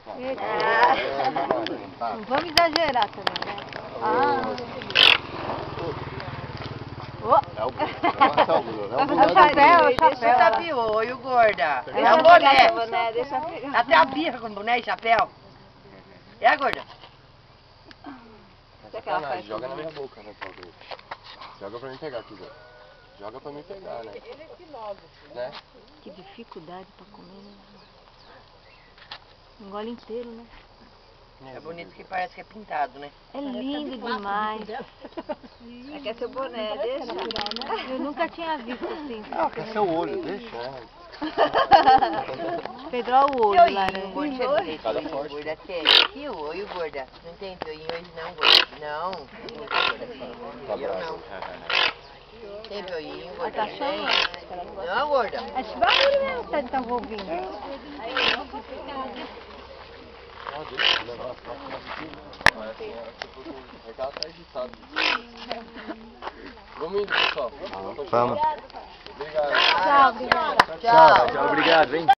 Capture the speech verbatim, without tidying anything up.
Ah, não vamos exagerar também, né? Ah. É o Bruno. Vai fazer o chapéu, o chapéu. Deixa o tapioio, gorda. Deixa É o eu boné. pegar o boné, deixa eu pegar. Até a birra com boné e chapéu. É a gorda. Sacanagem, joga na minha boca, né, Paulo? Joga pra mim pegar aqui, Zé. Joga pra mim pegar, né? Ele é filoso. Né? Que dificuldade pra comer, né? Engole inteiro, né? É bonito que parece que é pintado, né? É lindo demais. Aqui é seu boné, deixa. Eu nunca tinha visto assim. Ah, quer ser o olho, deixa. Pedro, olha o Que olho, olhinho, laranja. gorda, você tem Cada olhinho, forte. gorda, tem. Que olho, gorda. Não tem olhinho hoje não, gorda. Não. Tá Eu bravo. não. Tem olhinho, gorda. Tá Tem. chamando. Não, gorda. Esse barulho mesmo que estão ouvindo. Ah, deixa, levar a próxima aqui. É que ela tá agitada. Vamos indo, pessoal. Vamos. Vamos. Obrigado. Tchau, obrigada. Tchau. Tchau, obrigado, hein?